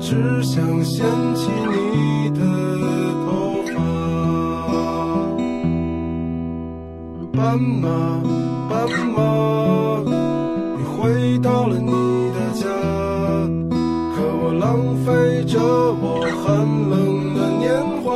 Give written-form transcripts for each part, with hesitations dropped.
只想掀起你的头发。斑马，斑马，你回到了你的家，可我浪费着我寒冷的年华。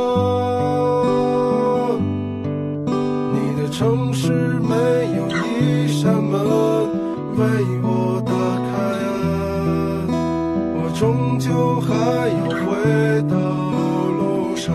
你的城市没有一扇门为我打开啊，我终究还要回到路上。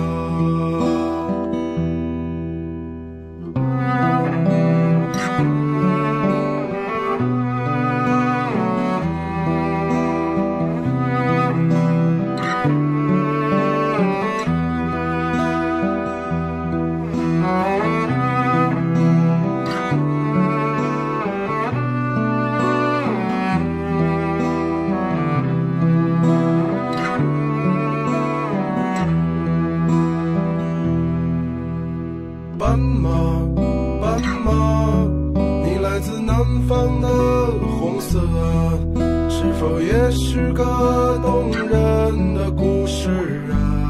斑马，斑马，你来自南方的红色啊，是否也是个动人的故事啊？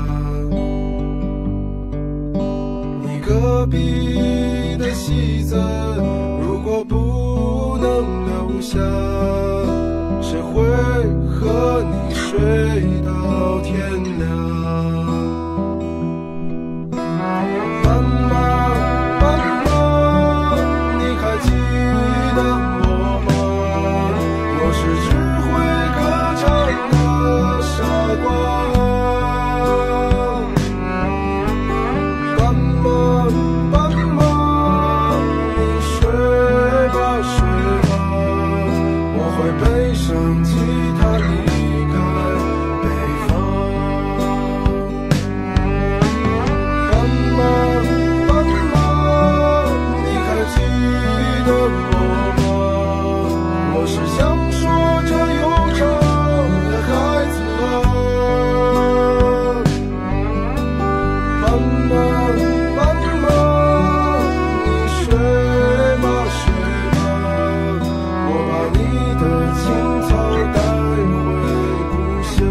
你隔壁的戏子，如果不能留下，谁会和你睡到天亮？背上吉他离开北方。斑马，斑马，你还记得我吗？我是想说着忧伤的孩子啊。斑马，斑马，你睡吧睡吧，我把你的青草带回故乡。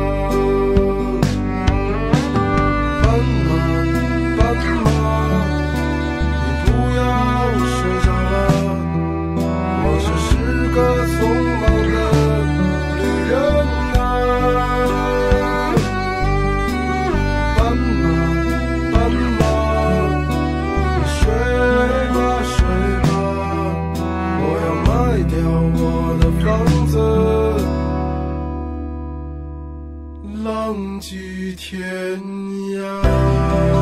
斑马，斑马，你不要睡着了，我只是个匆忙的旅人啊。斑马，斑马，你睡吧睡吧，我要卖掉我的房子，浪迹天涯。